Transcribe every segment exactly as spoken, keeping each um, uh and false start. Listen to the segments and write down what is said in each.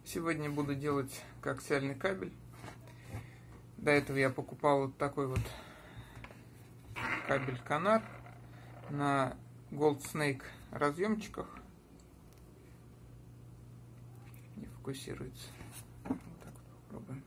Сегодня буду делать коаксиальный кабель. До этого я покупал вот такой вот кабель Канар на Gold Snake разъемчиках. Не фокусируется. Вот так вот попробуем.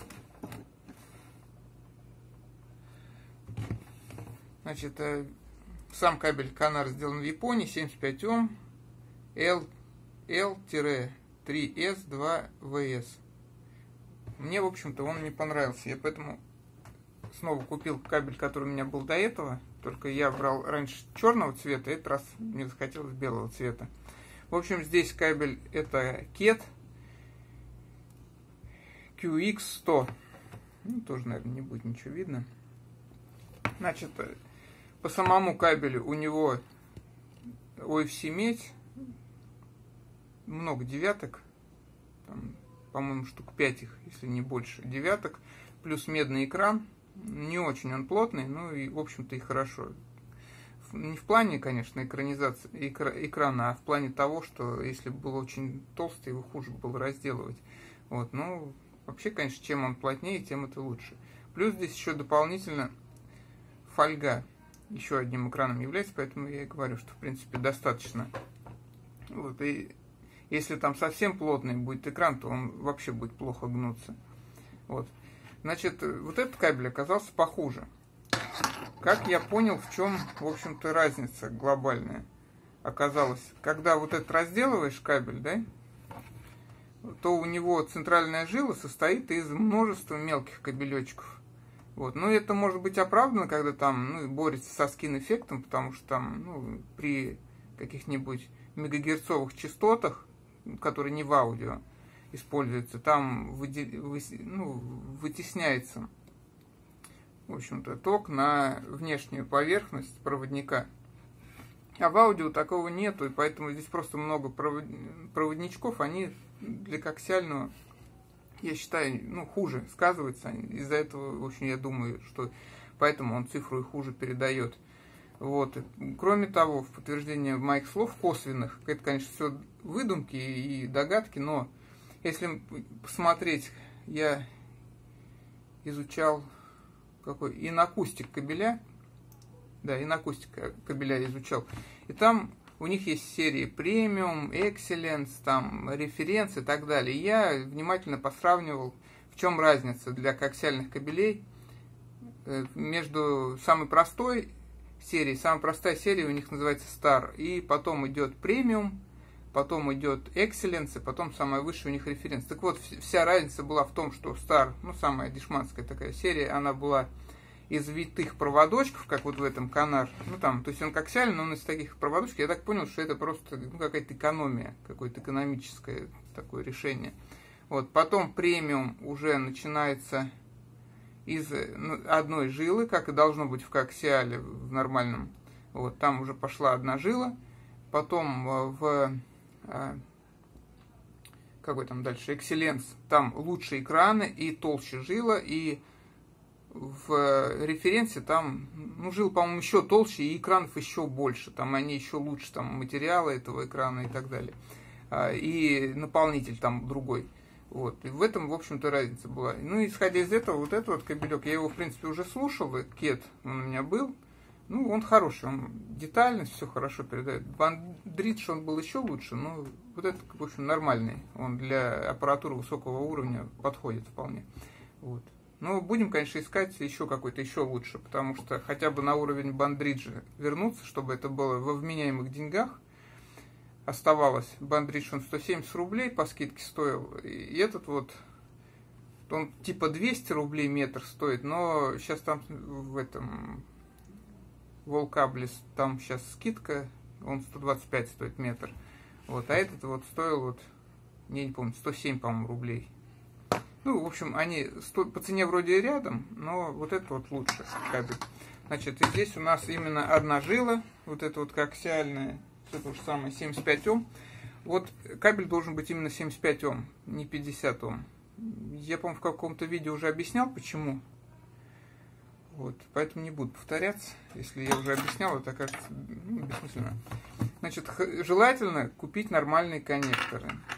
Значит, сам кабель Канар сделан в Японии, семьдесят пять ом, эл три эс два вэ эс. Мне, в общем-то, он не понравился. Я поэтому снова купил кабель, который у меня был до этого. Только я брал раньше черного цвета, этот раз мне захотелось белого цвета. В общем, здесь кабель это кет кью икс сто. Ну, тоже, наверное, не будет ничего видно. Значит, по самому кабелю у него о эф си медь. Много девяток. По-моему, штук пять их, если не больше. Девяток. Плюс медный экран. Не очень он плотный, ну и, в общем-то, и хорошо. Не в плане, конечно, экранизации экра, экрана, а в плане того, что если бы был очень толстый, его хуже было разделывать. Вот, ну, вообще, конечно, чем он плотнее, тем это лучше. Плюс здесь еще дополнительно фольга еще одним экраном является, поэтому я и говорю, что, в принципе, достаточно. Вот, и если там совсем плотный будет экран, то он вообще будет плохо гнуться. Вот. Значит, вот этот кабель оказался похуже. Как я понял, в чем, в общем-то, разница глобальная оказалась. Когда вот этот разделываешь кабель, да, то у него центральная жила состоит из множества мелких кабелечков. Вот. Ну, это может быть оправдано, когда там, ну, борется со скин-эффектом, потому что там, ну, при каких-нибудь мегагерцовых частотах, которые не в аудио используются, там выде, вы, ну, вытесняется, в общем-то, ток на внешнюю поверхность проводника. А в аудио такого нету, и поэтому здесь просто много проводничков, они для коаксиального, я считаю, ну, хуже сказываются. Из-за этого, в общем, я думаю, что поэтому он цифру и хуже передает. Вот. Кроме того, в подтверждение моих слов косвенных, это, конечно, все выдумки и догадки, но если посмотреть, я изучал какой инакустик кабеля, да, инакустик кабеля изучал, и там у них есть серии премиум, экселленс, там референс и так далее. И я внимательно посравнивал, в чем разница для коаксиальных кабелей между самой простой серии, самая простая серия у них называется Star, и потом идет премиум, потом идет Excellence, и потом самая высшая у них референс. Так вот, вся разница была в том, что Star, ну, самая дешманская такая серия, она была из витых проводочков, как вот в этом Канар, ну, там, то есть он коаксиальный, но он из таких проводочков. Я так понял, что это просто, ну, какая-то экономия, какое-то экономическое такое решение. Вот, потом премиум уже начинается из одной жилы, как и должно быть в коаксиале, в нормальном. Вот, там уже пошла одна жила. Потом в какой там дальше, Excellence, там лучше экраны и толще жила. И в референсе там, ну, жил, по-моему, еще толще, и экранов еще больше. Там они еще лучше, там материалы этого экрана и так далее. И наполнитель там другой. Вот. И в этом, в общем-то, разница была. Ну, исходя из этого, вот этот вот кабелек, я его, в принципе, уже слушал, кет он у меня был. Ну, он хороший, он детальность, все хорошо передает. Бандридж он был еще лучше, но вот этот, в общем, нормальный. Он для аппаратуры высокого уровня подходит вполне. Вот. Но будем, конечно, искать еще какой-то еще лучше, потому что хотя бы на уровень бандриджа вернуться, чтобы это было во вменяемых деньгах. Оставалось, бандридж он сто семьдесят рублей по скидке стоил, и этот вот, он типа двести рублей метр стоит, но сейчас там в этом Волкаблис, там сейчас скидка, он сто двадцать пять стоит метр, вот, а этот вот стоил вот, я не помню, сто семь, по-моему, рублей. Ну, в общем, они по цене вроде рядом, но вот это вот лучше кабель. Значит, и здесь у нас именно одна жила, вот это вот коаксиальная, это же самое семьдесят пять ом. Вот кабель должен быть именно семьдесят пять ом, не пятьдесят ом. Я, по-моему, в каком-то видео уже объяснял, почему. Вот, поэтому не буду повторяться. Если я уже объяснял, это кажется, ну, бессмысленно. Значит, желательно купить нормальные коннекторы.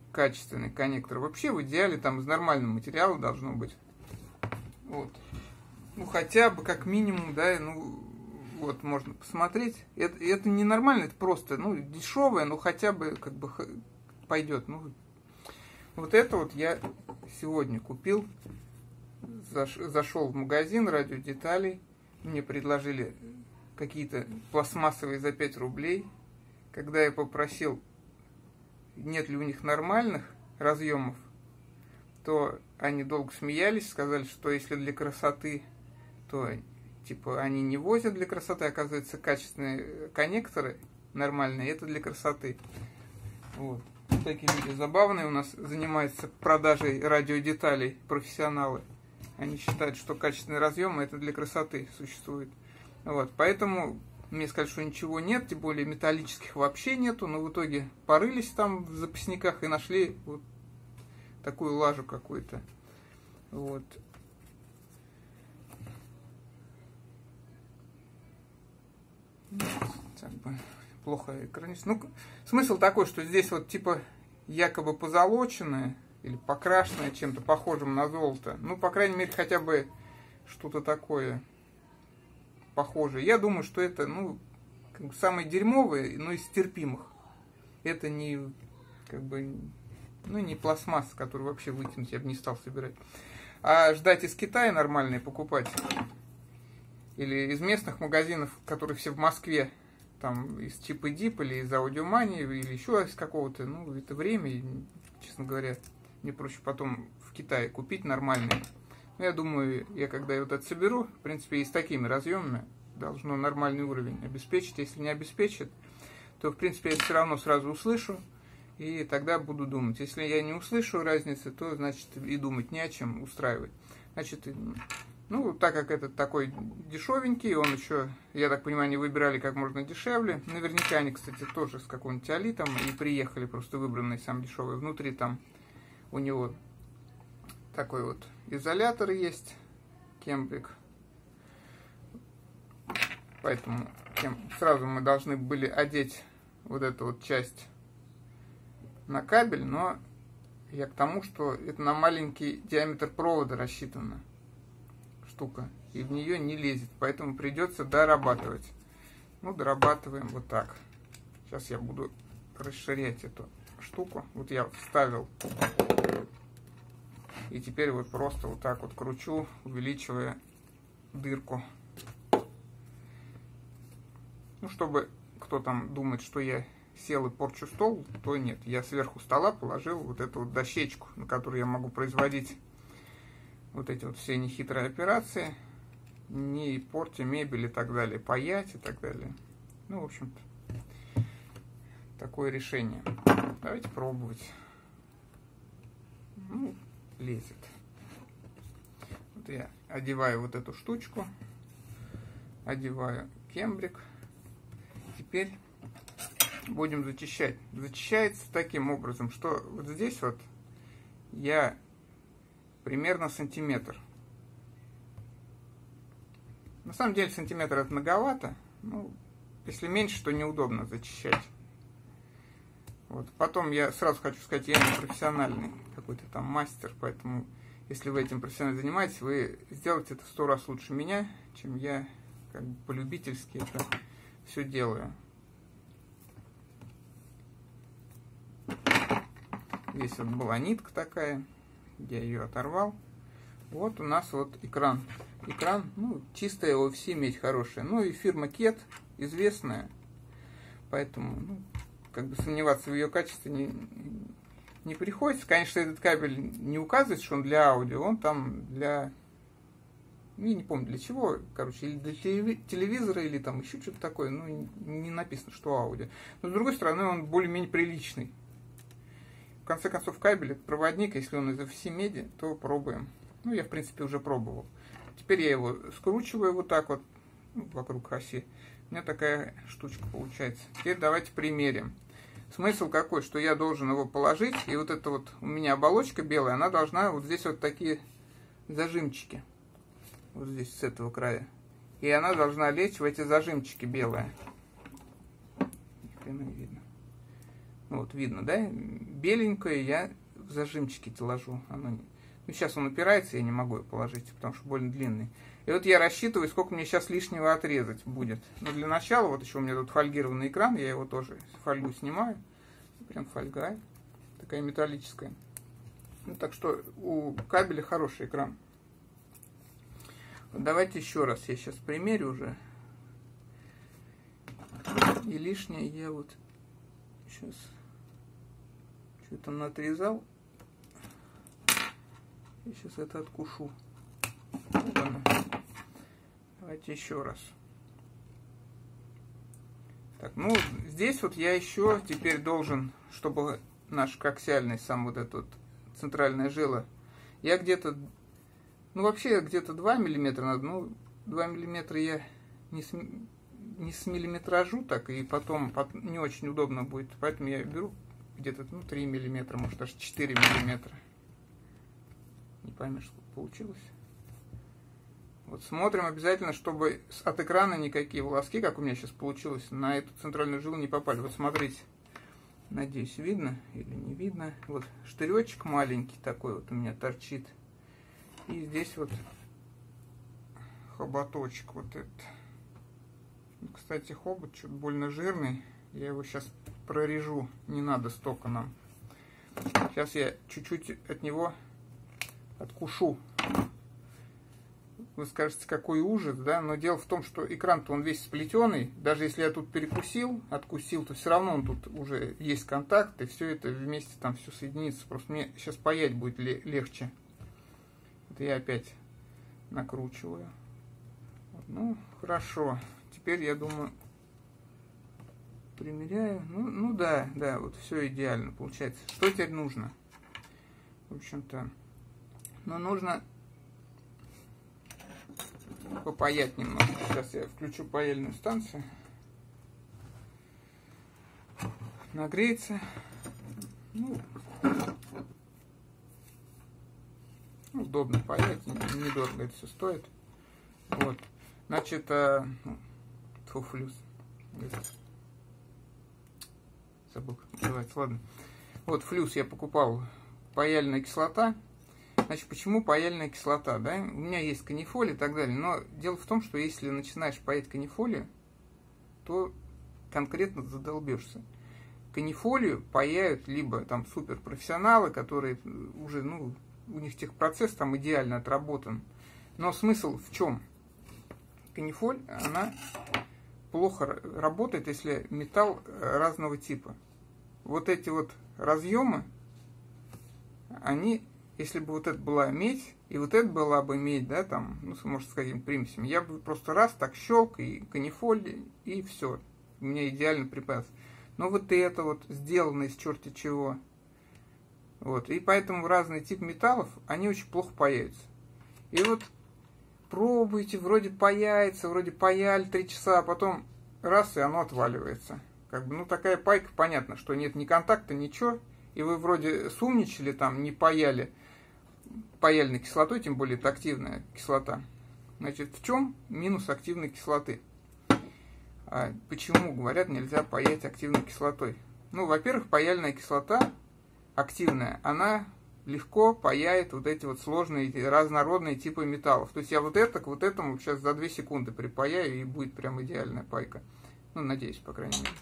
качественный коннектор. Вообще в идеале там из нормального материала должно быть. Вот. Ну хотя бы как минимум, да, ну вот можно посмотреть. Это, это не нормально, это просто, ну, дешевое, но хотя бы как бы пойдет. Ну, вот это вот я сегодня купил. Заш, зашел в магазин радиодеталей. Мне предложили какие-то пластмассовые за пять рублей. Когда я попросил, нет ли у них нормальных разъемов, то они долго смеялись, сказали, что если для красоты, то типа они не возят для красоты, оказывается, качественные коннекторы нормальные, это для красоты. Вот. Такие люди забавные у нас занимаются продажей радиодеталей, профессионалы. Они считают, что качественные разъемы это для красоты существует. Вот. Поэтому мне сказали, что ничего нет, тем более металлических вообще нету, но в итоге порылись там в запасниках и нашли вот такую лажу какую-то. Вот. Как бы плохо экранизировано. Ну, смысл такой, что здесь вот типа якобы позолоченное или покрашенное чем-то похожим на золото. Ну, по крайней мере, хотя бы что-то такое похожее. Я думаю, что это, ну, как бы самое дерьмовое, но из терпимых. Это не, как бы, ну, не пластмасса, которую вообще выкинуть я бы не стал собирать. А ждать из Китая нормальные покупать. Или из местных магазинов, которые все в Москве, там из Чип и Дип, или из Аудиомании, или еще из какого-то, ну, это время, честно говоря, мне проще потом в Китае купить нормальные. Но я думаю, я когда я вот это соберу, в принципе, и с такими разъемами должно нормальный уровень обеспечить. Если не обеспечит, то, в принципе, я все равно сразу услышу, и тогда буду думать. Если я не услышу разницы, то, значит, и думать не о чем устраивать. Значит, ну, так как этот такой дешевенький, он еще, я так понимаю, они выбирали как можно дешевле. Наверняка они, кстати, тоже с какого-нибудь Али там и приехали, просто выбранный сам дешевый. Внутри там у него такой вот изолятор есть, кембрик. Поэтому сразу мы должны были одеть вот эту вот часть на кабель, но я к тому, что это на маленький диаметр провода рассчитана штука, и в нее не лезет, поэтому придется дорабатывать. Ну, дорабатываем вот так. Сейчас я буду расширять эту штуку. Вот я вставил, и теперь вот просто вот так вот кручу, увеличивая дырку. Ну, чтобы кто там думает, что я сел и порчу стол, то нет. Я сверху стола положил вот эту вот дощечку, на которой я могу производить вот эти вот все нехитрые операции, не портя мебель и так далее, паять и так далее. Ну, в общем-то, такое решение. Давайте пробовать. Ну, лезет. Вот я одеваю вот эту штучку, одеваю кембрик. Теперь будем зачищать. Зачищается таким образом, что вот здесь вот я примерно сантиметр. На самом деле сантиметр это многовато. Ну, если меньше, то неудобно зачищать. Вот. Потом я сразу хочу сказать, я не профессиональный какой-то там мастер, поэтому если вы этим профессионально занимаетесь, вы сделаете это в сто раз лучше меня, чем я как бы по-любительски это все делаю. Здесь вот была нитка такая, я ее оторвал. Вот у нас вот экран. Экран, ну, чистая о эф си медь хорошая. Ну и фирма Кет известная, поэтому, ну, как бы сомневаться в ее качестве не, не приходится. Конечно, этот кабель не указывает, что он для аудио, он там для, я не помню для чего, короче, или для телевизора, или там еще что-то такое, ну, не написано, что аудио. Но с другой стороны, он более-менее приличный. В конце концов, кабель это проводник, если он из эф си меди, то пробуем. Ну, я, в принципе, уже пробовал. Теперь я его скручиваю вот так вот, ну, вокруг оси. У меня такая штучка получается. Теперь давайте примерим. Смысл какой, что я должен его положить, и вот эта вот у меня оболочка белая, она должна вот здесь вот такие зажимчики. Вот здесь, с этого края. И она должна лечь в эти зажимчики белые. Ни хрена не видно. Вот, видно, да? Беленькое я в зажимчике ложу. Оно не... Ну, сейчас он упирается, я не могу его положить, потому что больно длинный. И вот я рассчитываю, сколько мне сейчас лишнего отрезать будет. Но для начала, вот еще у меня тут фольгированный экран, я его тоже фольгу снимаю. Прям фольга, такая металлическая. Ну, так что у кабеля хороший экран. Вот давайте еще раз, я сейчас примерю уже. И лишнее я вот сейчас что-то наотрезал. Я сейчас это откушу. Вот оно. Давайте еще раз. Так, ну, здесь вот я еще теперь должен, чтобы наш коаксиальный, сам вот этот центральная жила, я где-то, ну, вообще где-то два миллиметра надо, ну, два миллиметра я не, с, не с миллиметражу так, и потом не очень удобно будет, поэтому я беру где-то, ну, три миллиметра, может, даже четыре миллиметра. Не поймешь, что получилось. Вот смотрим обязательно, чтобы от экрана никакие волоски, как у меня сейчас получилось, на эту центральную жилу не попали. Вот смотрите, надеюсь, видно или не видно. Вот штыречек маленький такой вот у меня торчит. И здесь вот хоботочек вот этот. Кстати, хобот что-то больно жирный. Я его сейчас прорежу, не надо столько нам. Сейчас я чуть-чуть от него откушу. Вы скажете, какой ужас, да? Но дело в том, что экран-то он весь сплетенный. Даже если я тут перекусил, откусил, то все равно он тут уже есть контакт, и все это вместе там все соединится. Просто мне сейчас паять будет легче. Это я опять накручиваю. Ну, хорошо. Теперь, я думаю, примеряю. Ну, ну да, да, вот все идеально получается. Что теперь нужно? В общем-то, ну, нужно попаять немного. Сейчас я включу паяльную станцию. Нагреется. Ну, удобно паять, недорого это все стоит. Вот. Значит, а, ну, фуфлюс. Забыл, как называется. Ладно. Вот флюс я покупал. Паяльная кислота. Значит, почему паяльная кислота, да? У меня есть канифоль и так далее, но дело в том, что если начинаешь паять канифолию, то конкретно задолбешься. Канифолию паяют либо там суперпрофессионалы, которые уже, ну, у них техпроцесс там идеально отработан. Но смысл в чем? Канифоль, она плохо работает, если металл разного типа. Вот эти вот разъемы, они... Если бы вот это была медь, и вот это была бы медь, да, там, ну, может, с какими примесями, я бы просто раз так щелк, и канифоль, и все. У меня идеальный припас. Но вот это вот сделано из черти чего. Вот. И поэтому разный тип металлов, они очень плохо паяются. И вот пробуйте, вроде паяется, вроде паяли три часа, а потом раз, и оно отваливается. Как бы, ну, такая пайка, понятно, что нет ни контакта, ничего, и вы вроде сумничали, там, не паяли паяльной кислотой, тем более это активная кислота. Значит, в чем минус активной кислоты? А почему, говорят, нельзя паять активной кислотой? Ну, во-первых, паяльная кислота активная, она легко паяет вот эти вот сложные разнородные типы металлов. То есть я вот это к вот этому сейчас за две секунды припаяю, и будет прям идеальная пайка. Ну, надеюсь, по крайней мере.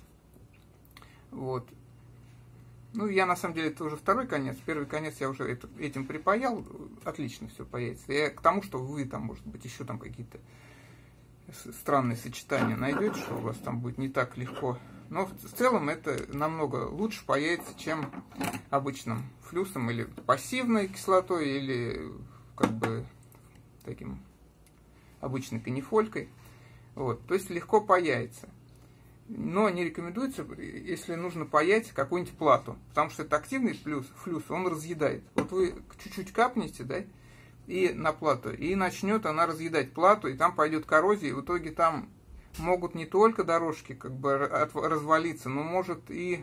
Вот. Ну, я на самом деле, это уже второй конец. Первый конец я уже это, этим припаял. Отлично все паяется. Я к тому, что вы там, может быть, еще там какие-то странные сочетания найдете, что у вас там будет не так легко. Но в целом это намного лучше паяется, чем обычным флюсом или пассивной кислотой, или как бы таким обычной канифолькой. Вот. То есть легко паяется. Но не рекомендуется, если нужно паять какую-нибудь плату, потому что это активный флюс, флюс, он разъедает. Вот вы чуть-чуть капнете, да, и на плату, и начнет она разъедать плату, и там пойдет коррозия, и в итоге там могут не только дорожки как бы развалиться, но может и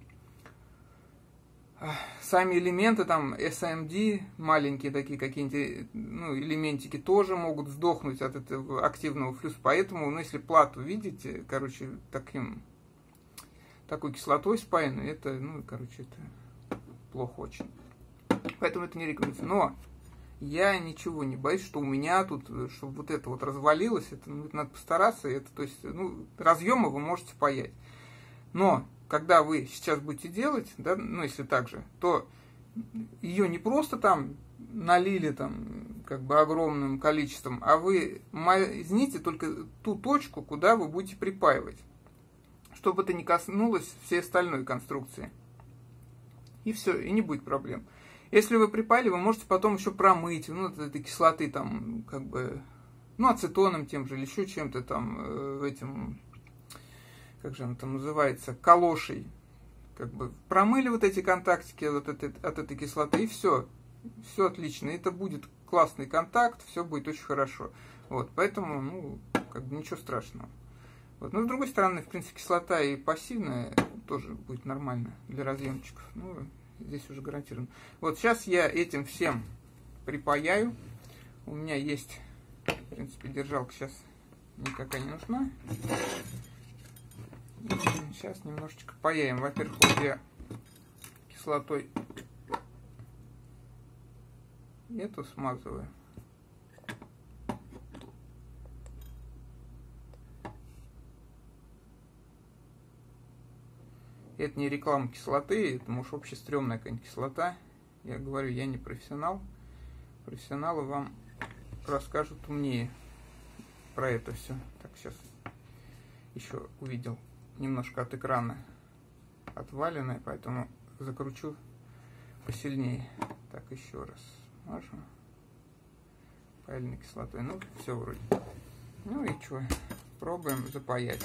сами элементы, там эс эм ди, маленькие такие какие-нибудь, ну, элементики тоже могут сдохнуть от этого активного флюса. Поэтому, ну, если плату видите, короче, таким такой кислотой спаянной, это, ну, короче, это плохо очень. Поэтому это не рекомендуется. Но я ничего не боюсь, что у меня тут, чтобы вот это вот развалилось, это, ну, это надо постараться, это, то есть, ну, разъемы вы можете паять. Но когда вы сейчас будете делать, да, ну, если так же, то ее не просто там налили там как бы огромным количеством, а вы мазните только ту точку, куда вы будете припаивать, чтобы это не коснулось всей остальной конструкции. И все, и не будет проблем. Если вы припаяли, вы можете потом еще промыть, ну, от этой кислоты там, как бы, ну, ацетоном тем же, или еще чем-то там, э, этим, как же оно там называется, калошей. Как бы промыли вот эти контактики вот от, этой, от этой кислоты, и все. Все отлично. Это будет классный контакт, все будет очень хорошо. Вот, поэтому, ну, как бы ничего страшного. Вот. Но с другой стороны, в принципе, кислота и пассивная тоже будет нормально для разъемчиков. Ну, здесь уже гарантированно. Вот сейчас я этим всем припаяю. У меня есть, в принципе, держалка сейчас никакая не нужна. И сейчас немножечко паяем. Во-первых, вот я кислотой эту смазываю. Это не реклама кислоты, это, может, вообще стрёмная какая-нибудь кислота. Я говорю, я не профессионал. Профессионалы вам расскажут умнее про это все. Так, сейчас еще увидел немножко от экрана отваленное, поэтому закручу посильнее. Так, еще раз мажу паяльной кислотой. Ну, все вроде. Ну и что, пробуем запаять.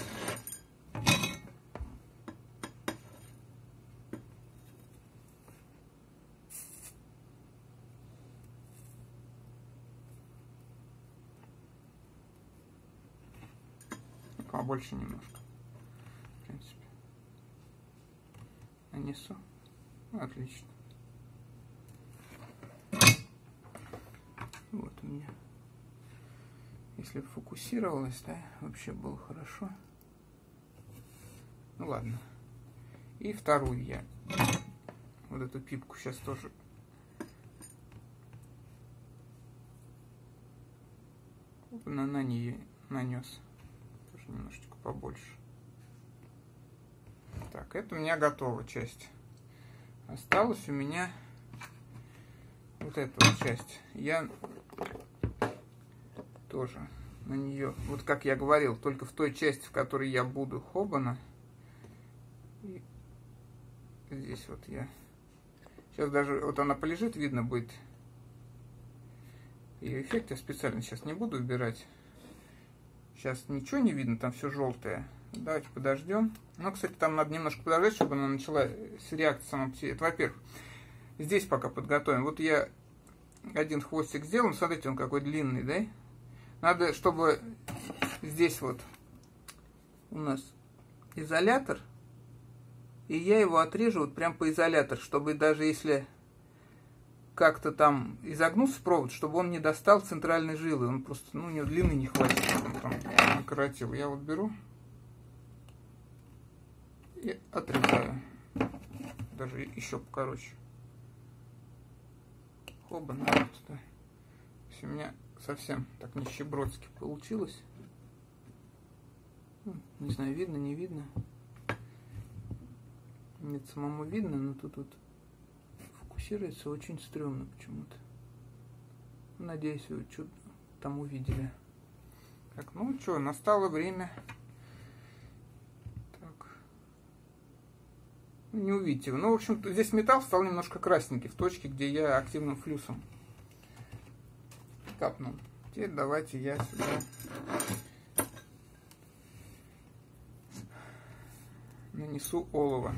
Побольше немножко, в принципе. Нанесу. Отлично. Вот у меня. Если бы фокусировалось, да, вообще было хорошо. Ну ладно. И вторую я. Вот эту пипку сейчас тоже. На, на нее нанес. Немножечко побольше. Так, это у меня готова часть. Осталась у меня вот эта вот часть. Я тоже на нее, вот как я говорил, только в той части, в которой я буду хобана. И здесь вот я. Сейчас даже вот она полежит, видно будет ее эффект. Я специально сейчас не буду убирать. Сейчас ничего не видно, там все желтое. Давайте подождем. Ну, кстати, там надо немножко подождать, чтобы она начала с реакции сама по себе. Это, во-первых, здесь пока подготовим. Вот я один хвостик сделал. Смотрите, он какой длинный, да? Надо, чтобы здесь вот у нас изолятор. И я его отрежу вот прям по изолятору, чтобы даже если как-то там изогнулся провод, чтобы он не достал центральной жилы. Он просто, ну, у него длины не хватит. Он там накоротил. Я вот беру и отрезаю. Даже еще покороче. Хоба, ну, вот, да. То есть у меня совсем так нищебродски получилось. Ну, не знаю, видно, не видно. Нет, самому видно, но тут вот фокусируется очень стрёмно почему-то. Надеюсь, вы что-то там увидели. Так, ну что, настало время. Так. Не увидите его. Ну, в общем, здесь металл стал немножко красненький в точке, где я активным флюсом капнул. Теперь давайте я сюда нанесу олово.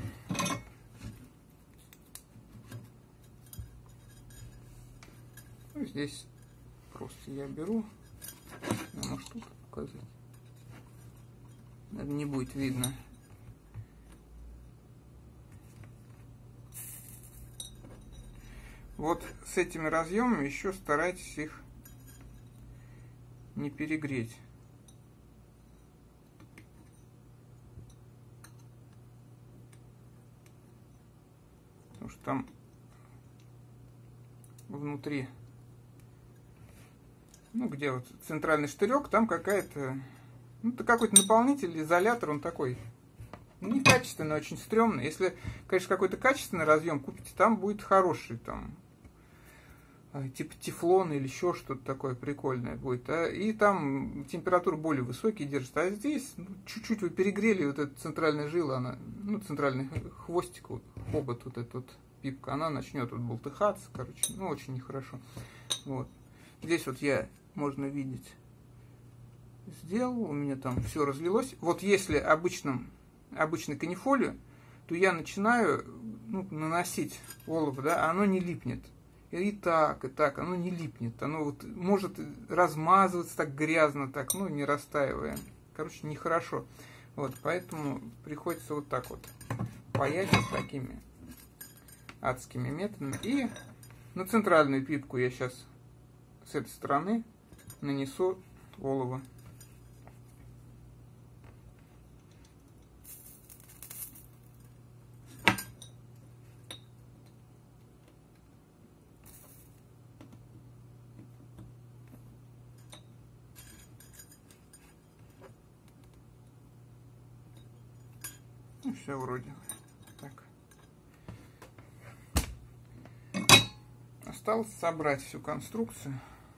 Ну, здесь просто я беру, ну, может тут показать, наверное, не будет видно. Вот с этими разъемами еще старайтесь их не перегреть. потому что там внутри, ну, где вот центральный штырек, там какая-то, ну, это какой-то наполнитель, изолятор, он такой некачественный, очень стрёмный. Если, конечно, какой-то качественный разъем купите, там будет хороший, там, типа тефлон или еще что-то такое прикольное будет. А? И там температура более высокие держит. А здесь ну, чуть-чуть вы перегрели вот эту центральную жилу, она, ну, центральный хвостик, вот, хобот, вот эта вот пипка, она начнет вот болтыхаться, короче, ну, очень нехорошо. Вот. Здесь вот я, можно видеть, сделал, у меня там все разлилось. Вот если обычным, обычной канифолью, то я начинаю ну, наносить олово, да, а оно не липнет. И так, и так, оно не липнет. Оно вот может размазываться так грязно, так, ну, не растаивая. Короче, нехорошо. Вот, поэтому приходится вот так вот паять такими адскими методами. И на центральную пипку я сейчас с этой стороны нанесу олово. Ну, все вроде так. Осталось собрать всю конструкцию.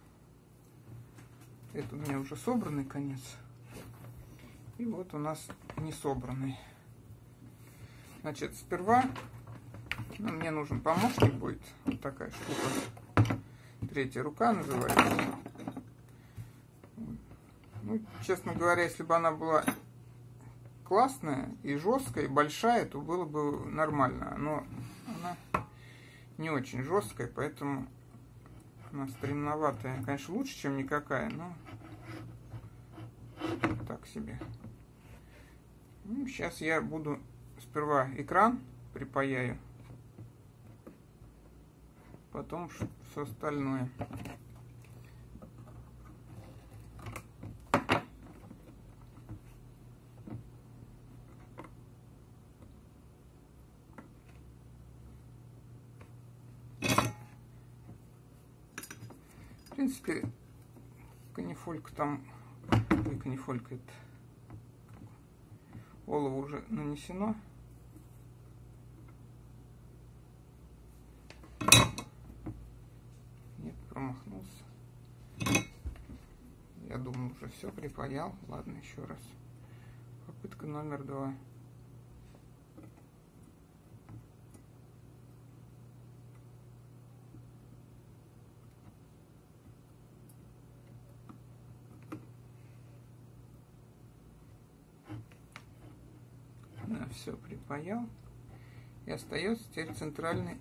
Это у меня уже собранный конец. И вот у нас не собранный. Значит, сперва ну, мне нужен помощник будет. Вот такая штука. Третья рука называется. Ну, честно говоря, если бы она была классная и жесткая, и большая, то было бы нормально. Но она не очень жесткая, поэтому она стремноватая. Конечно, лучше, чем никакая, но так себе. Ну, сейчас я буду сперва экран припаяю, потом все остальное. В принципе, канифолька там, ой, канифолька это, олово уже нанесено. Нет, промахнулся. Я думал, уже все припаял. Ладно, еще раз. Попытка номер два. Да, все припаял. И остается теперь центральный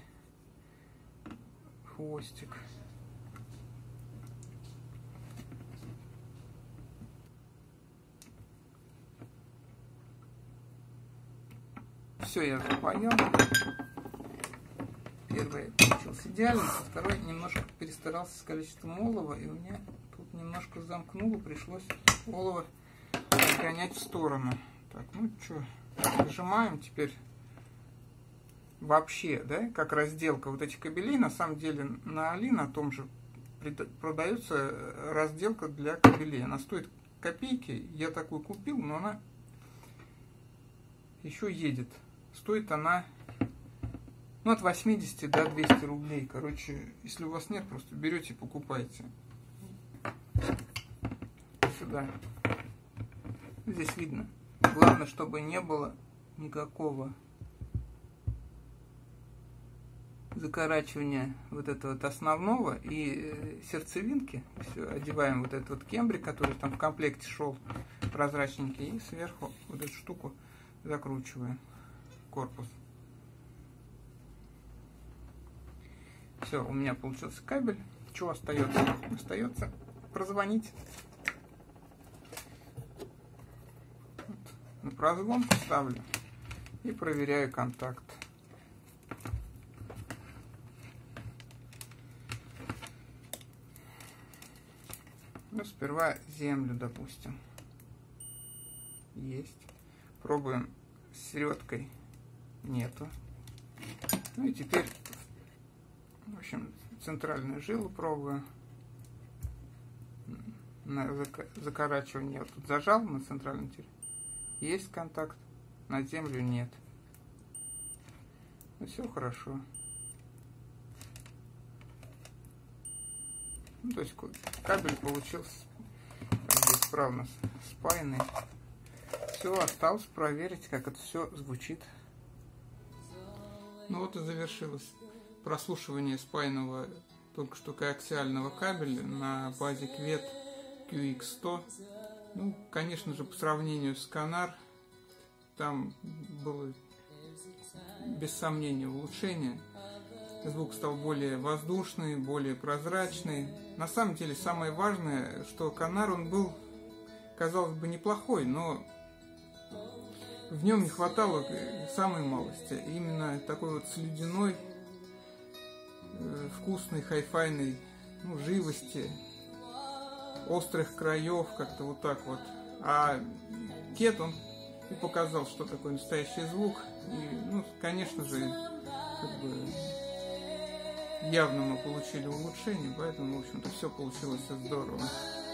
хвостик. Все, я запаял. Первый получился идеально, а второй немножко перестарался с количеством олова, и у меня тут немножко замкнуло, пришлось олово отгонять в сторону. Так, ну что, нажимаем теперь вообще, да, как разделка вот этих кабелей. На самом деле на Али, на том же, продается разделка для кабелей. Она стоит копейки, я такую купил, но она еще едет. Стоит она ну, от восьмидесяти до двухсот рублей. Короче, если у вас нет, просто берете и покупайте. Сюда. Здесь видно. Главное, чтобы не было никакого закорачивания вот этого вот основного и сердцевинки. Все, одеваем вот этот вот кембрик, который там в комплекте шел, прозрачненький, и сверху вот эту штуку закручиваем, корпус. Все, у меня получился кабель. Что остается? Остается прозвонить. Вот. На прозвон ставлю и проверяю контакт. Ну, сперва землю, допустим. Есть. Пробуем с середкой. Нету. Ну и теперь, в общем, центральную жилу пробую. На закорачивание я тут зажал на центральном теле. Есть контакт, на землю нет. Ну, все хорошо. Ну, то есть кабель получился исправно спаянный. Все, осталось проверить, как это все звучит. Ну вот и завершилось прослушивание спаянного только что коаксиального кабеля на базе квет кью икс сто. Ну, конечно же, по сравнению с Канар, там было без сомнения улучшение. Звук стал более воздушный, более прозрачный. На самом деле, самое важное, что Канар, он был, казалось бы, неплохой, но в нем не хватало самой малости. Именно такой вот слюдяной, вкусной, хай-файной, ну, живости, острых краев, как-то вот так вот. А Кет, он и показал, что такое настоящий звук. И, ну, конечно же, как бы явно мы получили улучшение, поэтому, в общем-то, все получилось здорово.